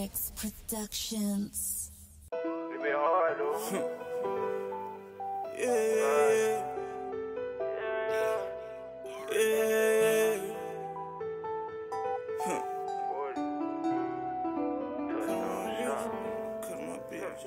X Productions. It be hard though. Yeah. Cut my bitch.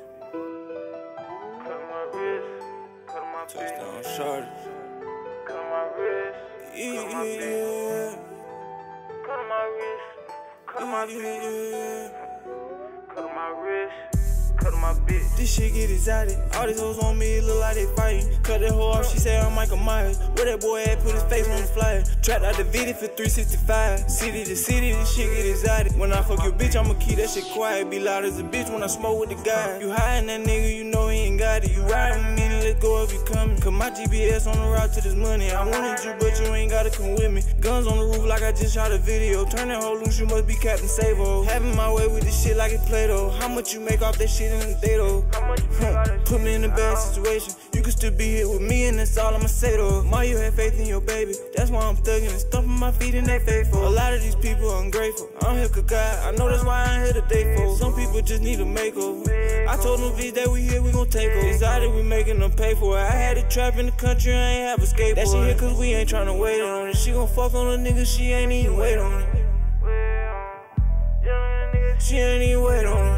Touchdown shorty. Cut my wrist. Yeah. Cut my wrist. Cut my bitch. Cut my wrist. Cut my bitch. This shit get exotic. All these hoes on me, it look like they fighting. Cut that hoe off, she say I'm Michael Myers. Where that boy at, put his face on the flyer. Trapped out the video for 365. City to city, this shit get exotic. When I fuck your bitch, I'ma keep that shit quiet. Be loud as a bitch when I smoke with the guy. You hiding that nigga, you know he ain't got it. You riding with me, let go if you coming. Cause my GPS on the route to this money. I wanted you, but you ain't gotta come with me. Guns on the roof like I just shot a video. Turn that hoe loose, you must be Captain Savo. Having my way with this shit like it Play-Doh. How much you make off that shit in the day though? Put me in a bad situation. You can still be here with me, and that's all I'ma say though. Ma, you had faith in your baby. That's why I'm thugging and stumping my feet and they faithful. A lot of these people are ungrateful. I'm here cause God, I know that's why I ain't here today for. Some people just need a makeover. I told them bitch that we here, we gon' take over. Decided we making them pay for it. I had a trap in the country, I ain't have a skateboard. That shit here cause we ain't tryna wait on it. She gon' fuck on a nigga, she ain't even wait on it. She ain't even wait on it.